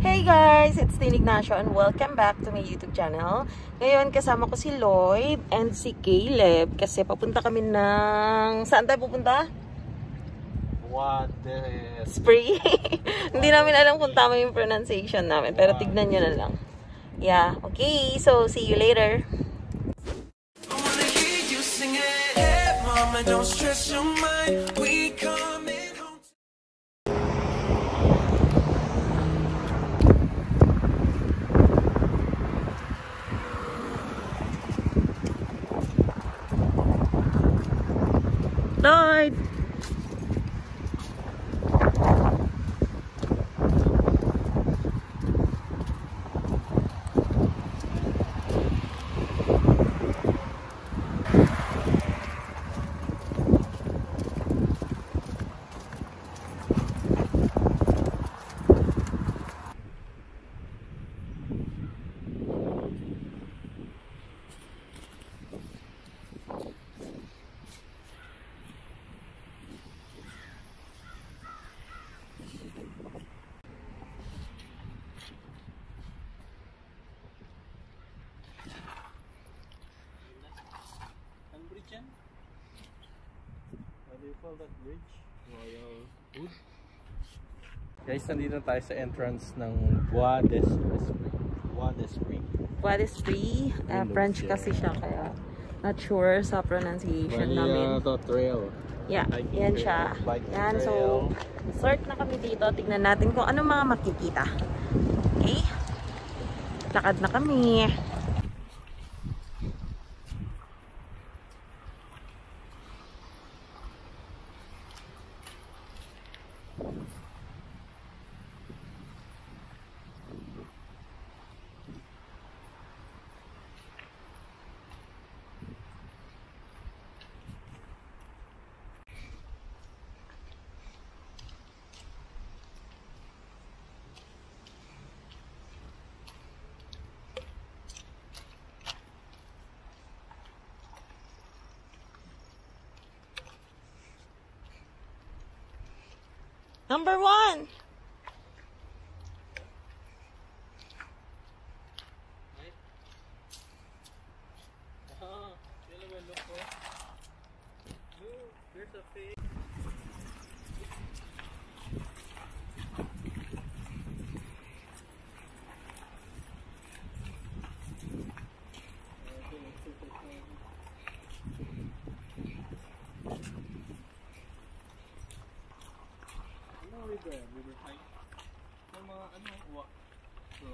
Hey guys, it's Tin Ignacio and welcome back to my YouTube channel. Ngayon kasama ko si Lloyd and si Caleb kasi papunta kami ng... Saan tayo pupunta? Spree. Hindi namin alam kung tama yung pronunciation namin pero tignan nyo na lang. Yeah, okay. So, see you later. Don't stress your mind. We coming home. Lloyd. What do you call that bridge? Royal Wood? Guys, nandito tayo sa entrance ng Bois d'Esprit. What is free? French kasi siya kaya not sure sa pronunciation namin. Trail. Yeah, yan siya. Yan, so start na kami dito. Tignan natin kung ano mga makikita. Okay? Lakad na kami. Number 1. There's a fish. River hike. Yung mga so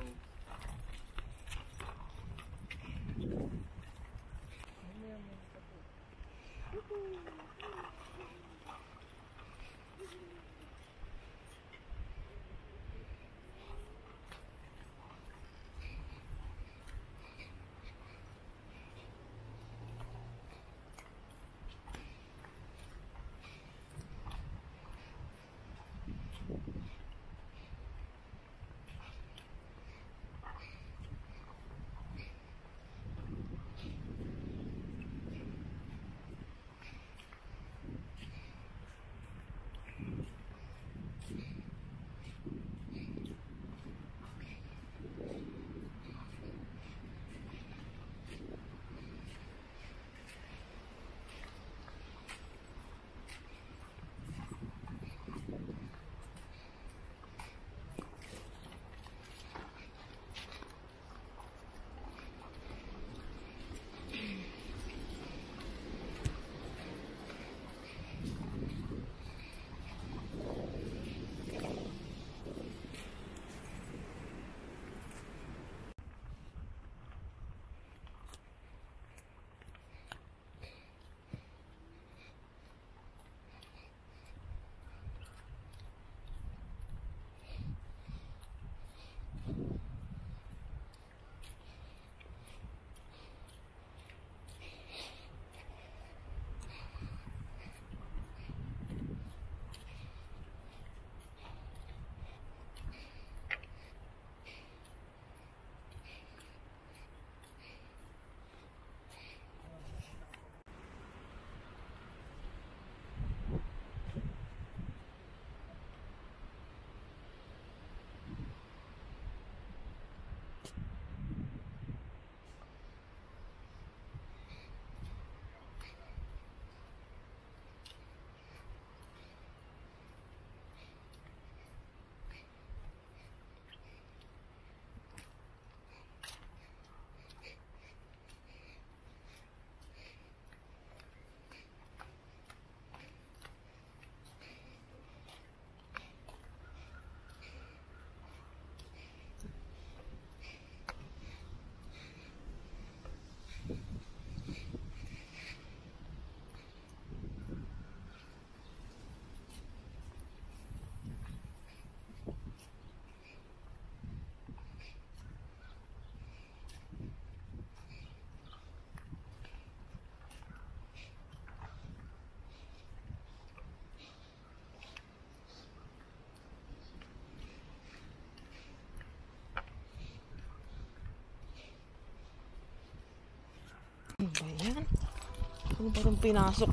Ano ba itong pinasok?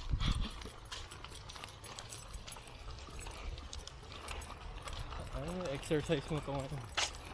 Exercise mo ito ngayon.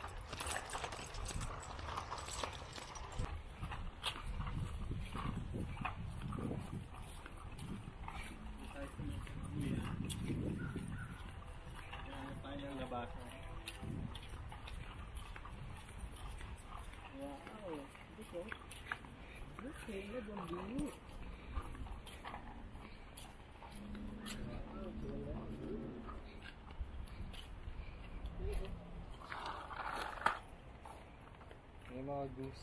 May mga goose.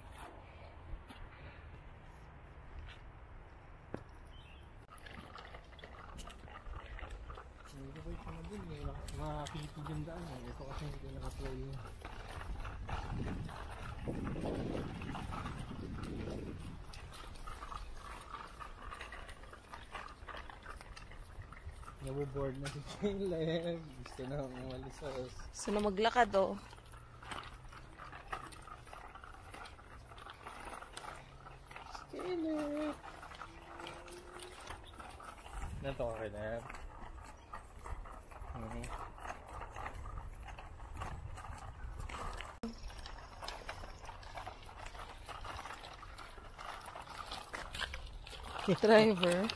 Makakitid yung daan. Ito kasi hindi naka-play yun. Naboboard na si Caleb. Gusto na umalis sa us. Gusto na maglakad oh. Caleb! Nanto ka kay Caleb? Driver.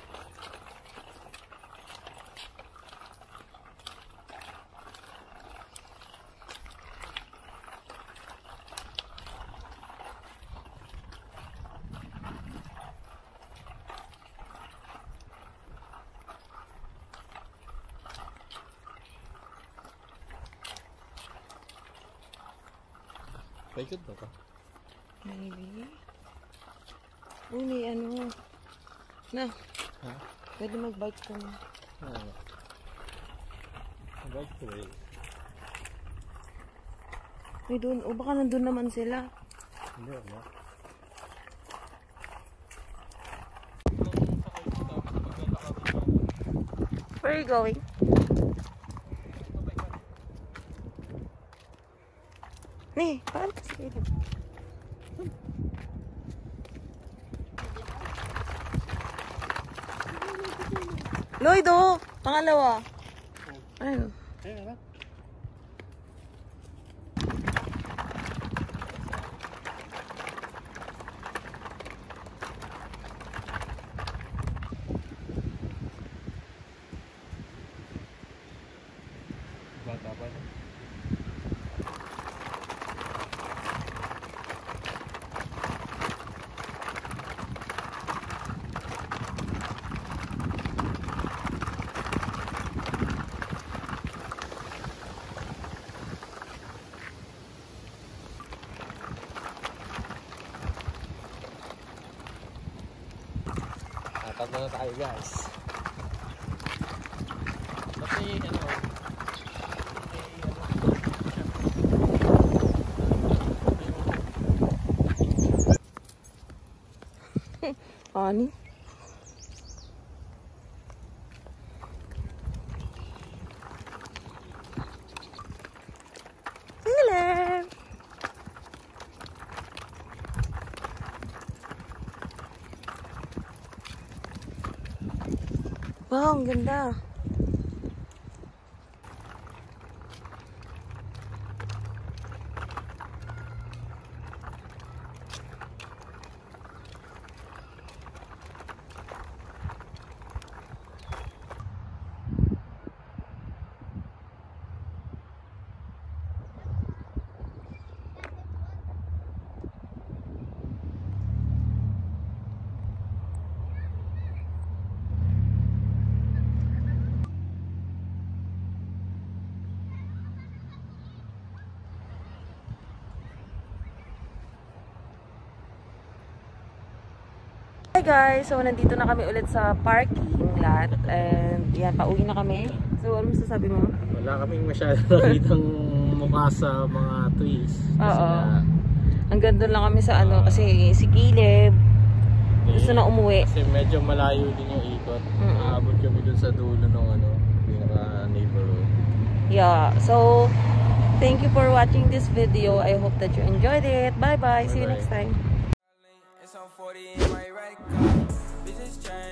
Paikot ba ka? Maybe. Uy, may ano. Na. Ha? Pwede mag-bike ka na. Oo. Bike trail. Uy, doon. O baka nandun naman sila. Hindi, wala. Where are you going? Nee, paano kasi ito? Lloyd, oh! Pangalawa. Ayun. Ayun na. Bata pa na. Tatlo na tayo guys. Kasi ano Ani? Hello! Wow, ang ganda. Hi guys! So, nandito na kami ulit sa parking lot. And yan, pauwi na kami. So, ano masasabi mo? Wala kaming masyadong nakitang mukha sa mga trees. Oo. Hanggang doon lang kami sa ano, kasi si Caleb gusto na umuwi. Kasi medyo malayo din yung ikot. Aabot kami dun sa dulo ng ano, pinaka-neighborhood. Yeah. So, thank you for watching this video. I hope that you enjoyed it. Bye-bye. See you next time. It's on 40 in my right car. seasons change.